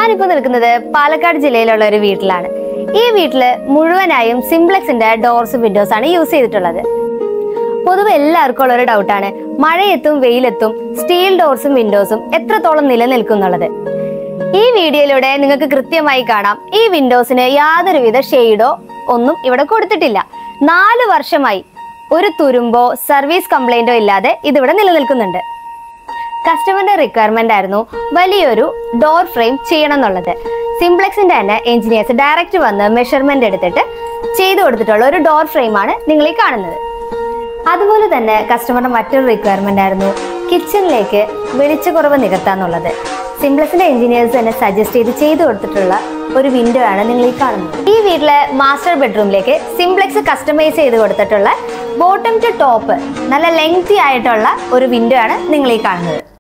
ഞാനിപ്പോ നിൽക്കുന്നത് പാലക്കാട് ജില്ലയിലുള്ള ഒരു വീട്ടിലാണ്. ഈ വീട്ടില് മുഴുവനായും സിംപ്ലെക്സിന്റെ ഡോർസ് വിൻഡോസ് ആണ് യൂസ് ചെയ്തിട്ടുള്ളത്. പൊതുവെ എല്ലാവർക്കും ഉള്ള ഒരു ഡൗട്ടാണ്, മഴയെത്തും വെയിലെത്തും സ്റ്റീൽ ഡോർസും വിൻഡോസും എത്രത്തോളം നിലനിൽക്കുന്നുള്ളത്. ഈ വീഡിയോയിലൂടെ നിങ്ങൾക്ക് കൃത്യമായി കാണാം, ഈ വിൻഡോസിന് യാതൊരുവിധ ഷെയ്ഡോ ഒന്നും ഇവിടെ കൊടുത്തിട്ടില്ല. 4 വർഷമായി ഒരു തുരുമ്പോ സർവീസ് കംപ്ലൈന്റോ ഇല്ലാതെ ഇതിവിടെ നിലനിൽക്കുന്നുണ്ട്. കസ്റ്റമറിന്റെ റിക്വയർമെന്റ് ആയിരുന്നു വലിയൊരു ഡോർ ഫ്രെയിം ചെയ്യണം എന്നുള്ളത്. സിംപ്ലെക്സിന്റെ തന്നെ എഞ്ചിനീയേഴ്സ് ഡയറക്റ്റ് വന്ന് മെഷർമെന്റ് എടുത്തിട്ട് ചെയ്തു കൊടുത്തിട്ടുള്ള ഒരു ഡോർ ഫ്രെയിം ആണ് നിങ്ങൾ ഈ കാണുന്നത്. അതുപോലെ തന്നെ കസ്റ്റമറുടെ മറ്റൊരു റിക്വയർമെന്റ് ആയിരുന്നു കിച്ചണിലേക്ക് വെളിച്ചക്കുറവ് നികത്താന്നുള്ളത്. സിംപ്ലെക്സിന്റെ എഞ്ചിനീയേഴ്സ് തന്നെ സജസ്റ്റ് ചെയ്തു കൊടുത്തിട്ടുള്ള ഒരു വിൻഡോ ആണ് നിങ്ങൾ ഈ കാണുന്നത്. ഈ വീട്ടിലെ മാസ്റ്റർ ബെഡ്റൂമിലേക്ക് സിംപ്ലെക്സ് കസ്റ്റമൈസ് ചെയ്ത് കൊടുത്തിട്ടുള്ള ബോട്ടം ടു ടോപ്പ് നല്ല ലെങ്തി ആയിട്ടുള്ള ഒരു വിൻഡോ ആണ് നിങ്ങൾ ഈ കാണുന്നത്.